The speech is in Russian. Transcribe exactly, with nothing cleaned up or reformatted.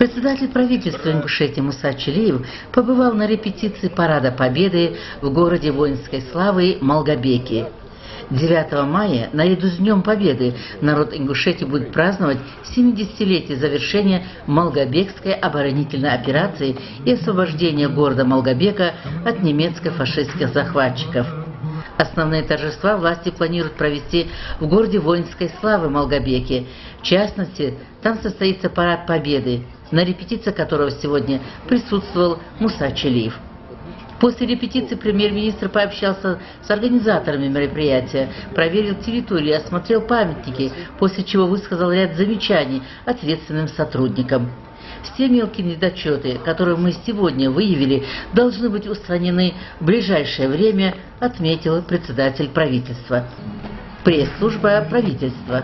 Председатель правительства Ингушетии Муса Чилиев побывал на репетиции Парада Победы в городе воинской славы Малгобеке. девятого мая, наряду с Днем Победы, народ Ингушетии будет праздновать семидесятилетие завершения Малгобекской оборонительной операции и освобождения города Малгобека от немецко-фашистских захватчиков. Основные торжества власти планируют провести в городе воинской славы Малгобеке. В частности, там состоится Парад Победы, на репетиции которого сегодня присутствовал Муса Чилиев. После репетиции премьер-министр пообщался с организаторами мероприятия, проверил территорию, осмотрел памятники, после чего высказал ряд замечаний ответственным сотрудникам. Все мелкие недочеты, которые мы сегодня выявили, должны быть устранены в ближайшее время, отметил председатель правительства. Пресс-служба правительства.